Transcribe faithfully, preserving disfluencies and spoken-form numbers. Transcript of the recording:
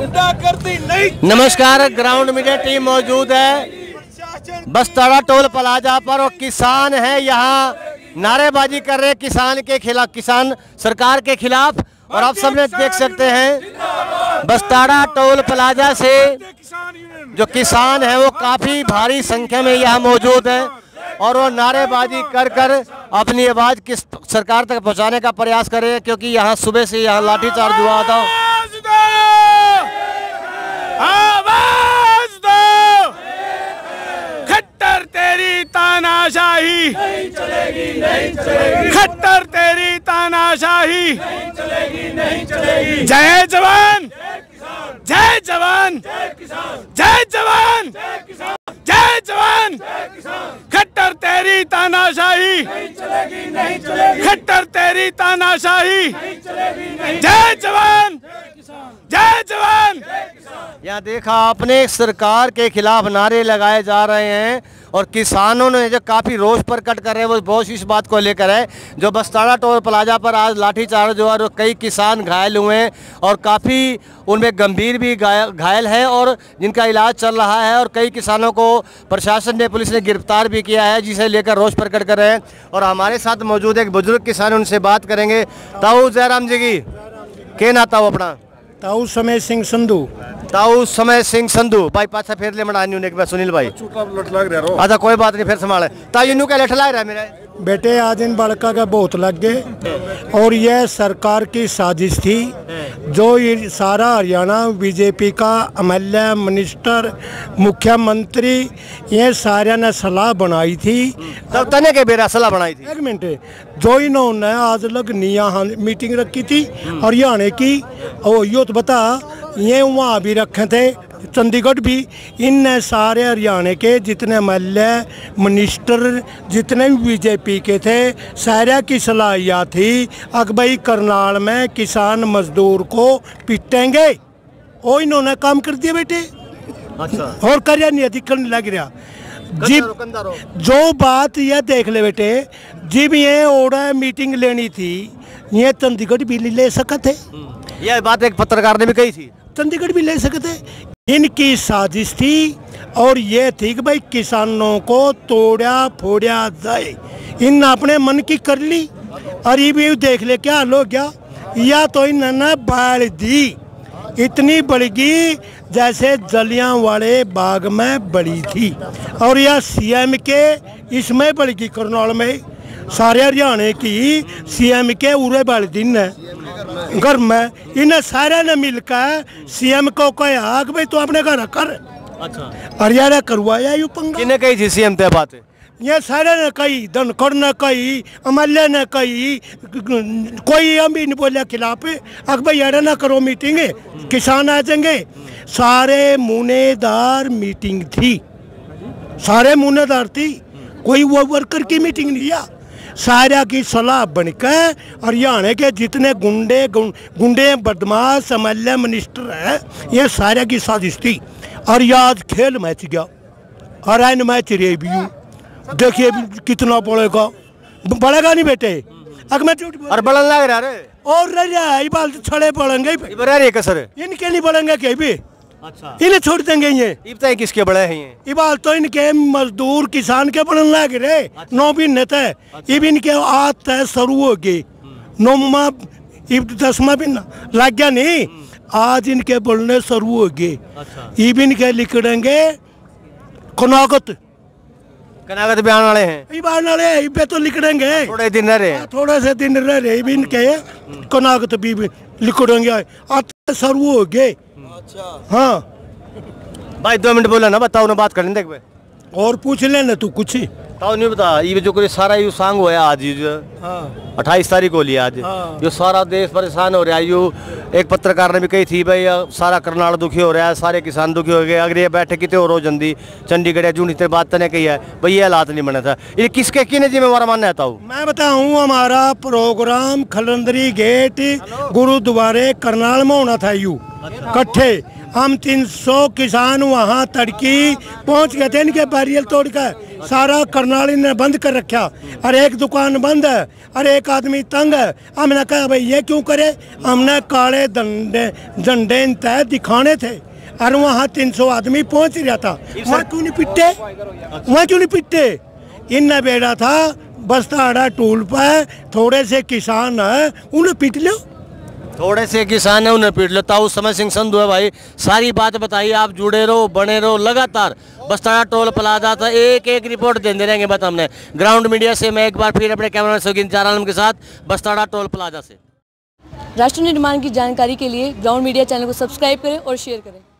गुंडागर्दी नहीं। नमस्कार, ग्राउंड मीडिया टीम मौजूद है बस्ताड़ा टोल प्लाजा पर और किसान है यहाँ नारेबाजी कर रहे किसान के खिलाफ, किसान सरकार के खिलाफ। और आप सबने देख सकते हैं बस्ताड़ा टोल प्लाजा से जो किसान है वो काफी भारी संख्या में यहाँ मौजूद है और वो नारेबाजी कर कर अपनी आवाज किस सरकार तक पहुंचाने का प्रयास कर रहे हैं, क्योंकि यहाँ सुबह से यहाँ लाठीचार्ज हुआ था। आवाज दो, खट्टर तेरी तानाशाही नहीं चलेगी, नहीं चलेगी। खट्टर तेरी तानाशाही नहीं चलेगी, नहीं चलेगी। जय जवान, जय जवान, जय जवान, जय जवान। खट्टर तेरी तानाशाही नहीं चलेगी, नहीं चलेगी। खट्टर तेरी तानाशाही नहीं चलेगी, नहीं। जय जवान, जय जवान। यहाँ देखा आपने सरकार के खिलाफ नारे लगाए जा रहे हैं और किसानों ने जो काफ़ी रोष प्रकट कर रहे हैं वो बहुत इस बात को लेकर है जो बस्ताड़ा टोल प्लाजा पर आज लाठीचार्ज हुआ और कई किसान घायल हुए हैं और काफ़ी उनमें गंभीर भी घायल हैं और जिनका इलाज चल रहा है और कई किसानों को प्रशासन ने, पुलिस ने गिरफ्तार भी किया है, जिसे लेकर रोष प्रकट कर रहे हैं। और हमारे साथ मौजूद एक बुजुर्ग किसान, उनसे बात करेंगे। ताऊ जयराम जी की के ना ताऊ अपना ताऊ समय सिंह संधू, ताऊ समय सिंह संधू भाई पाछा फेर ले मनानी उन्हें एक सुनील भाई अच्छा कोई बात नहीं, फिर संभाले ताऊ इनू क्या लठ ला रहा है मेरा बेटे। आज इन बड़का का बहुत लग गए और यह सरकार की साजिश थी जो ये सारा हरियाणा बीजेपी का एमएलए, मिनिस्टर, मुख्यमंत्री ये सारे ने सलाह बनाई थी। तब तने के बेरा सलाह बनाई थी। एक मिनट, जो इन्होंने आज लग यहाँ मीटिंग रखी थी हरियाणा की, और यो तो बता ये वहाँ भी रखे थे चंडीगढ़ भी। इन सारे हरियाणा के जितने एमएलए, मिनिस्टर, जितने भी बीजेपी के थे, सारे की सलाह यह थी कि भाई करनाल में किसान मजदूर को पिटेंगे। वो इन्होंने काम कर दिया बेटे। अच्छा। और कर नहीं दिखने लग रहा जी। जो बात यह देख ले बेटे, जब ये ओड़ा मीटिंग लेनी थी ये चंडीगढ़ भी ले सकते थे। यह बात एक पत्रकार ने भी कही थी, चंडीगढ़ भी ले सकते। इनकी साजिश थी और ये थी कि भाई किसानों को तोड़ा फोड़ा जाए। इन अपने मन की कर ली और ये भी देख ले क्या हाल हो गया। या तो इन्होंने बाढ़ दी, इतनी बढ़गी जैसे जलियांवाले बाग में बड़ी थी। और यह सीएम के इसमें बढ़गी करनाल में, सारे हरियाणा की सीएम के उरे बाढ़ दिन है घर में। इन्हें सारे ने मिलकर सीएम को कहा कि भाई तू अपने घर कर। अच्छा। हरियाणा करवाया यू पंगा। किने कही थी सीएम ते बात? ये सारे ने कही, धनखड़ ने कही, एमएलए ने कही, कोई हम भी नहीं बोले खिलाफ। अक भाई यार ना करो मीटिंग, किसान आ जाएंगे। सारे मुनेदार मीटिंग थी, सारे मुनेदार थी, कोई वो वर्कर की मीटिंग नहीं है। सारा की सलाह बनकर हरियाणा के जितने गुंडे गुंडे बदमाश एमएलए, मिनिस्टर है, ये सारे की साजिश थी। और आज खेल मैच गया और आइन मैच रही भी हूँ। देखिए कितना पड़ेगा, बढ़ेगा नहीं बेटे। अगर मैं झूठ और बढ़न लग रहा है और रह बाल छड़े पड़ेंगे इनके नहीं बढ़ेंगे कहीं भी। अच्छा। इन्हें छोड़ देंगे ये। इब्ताई किसके बड़े हैं ये? इबाल तो इनके मजदूर किसान के बढ़न लग रहे। अच्छा। नौ भी नेता इब इनके आज तय शुरू हो गए, नौमा इब दसवा भी लग गया नहीं, आज इनके बढ़ने शुरू हो गए। अच्छा। इब इनके लिखड़ेंगे कनागत, कनागत भी आने वाले हैं। इब आने वाले इबे तो लिखड़ेंगे, थोड़े दिन रह रहे, थोड़े से दिन रह रहे इब इनके कनागत भी लिखड़ेंगे, आज शुरू हो गए। अच्छा। हाँ भाई दो मिनट बोला ना, बताओ ना, बात करने देख भाई और पूछ लेना तू कुछ। ताऊ नहीं बता, ये जो कोई सारा यू सांग हुआ आज हाँ। अट्ठाईस तारीख को लिया आज। हाँ। जो सारा देश परेशान हो रहा है। यू एक पत्रकार ने भी कही थी भाई सारा करनाल दुखी हो रहा है, सारे किसान दुखी हो गए। अगर ये बैठे कितने हो जल्दी चंडीगढ़ जून इतने बात तने कही है भाई ये हालात नहीं बना था। ये किसके किने जिम्मेवार मानना है ताऊ? मैं बताऊँ, हमारा प्रोग्राम खलंदरी गेट गुरुद्वारे करनाल में होना था। यू कट्ठे हम तीन सौ किसान वहाँ तड़की पहुँच गए थे इनके बैरियल तोड़कर। सारा करनाली ने बंद कर रखा। अरे एक दुकान बंद है, अरे एक आदमी तंग है। हमने कहा भाई ये क्यों करे, हमने काले डंडे झंडे तय दिखाने थे और वहाँ तीन सौ आदमी पहुँच रहा था। वहाँ क्यों नहीं पिटे, वहाँ क्यों नहीं पिटे? इन बेड़ा था बस्ताड़ा टूल पर थोड़े से किसान है उन्हें पीट लो, थोड़े से किसान है उन्हें पीट लो। ताऊ समय सिंह संधू है भाई, सारी बात बताइए, आप जुड़े रहो, बने रहो लगातार। बस्ताड़ा टोल प्लाजा था, एक एक रिपोर्ट देते रहेंगे। बता हमने ग्राउंड मीडिया से मैं एक बार फिर अपने कैमरा शौकीन चार आलम के साथ बस्ताड़ा टोल प्लाजा से। राष्ट्र निर्माण की जानकारी के लिए ग्राउंड मीडिया चैनल को सब्सक्राइब करें और शेयर करें।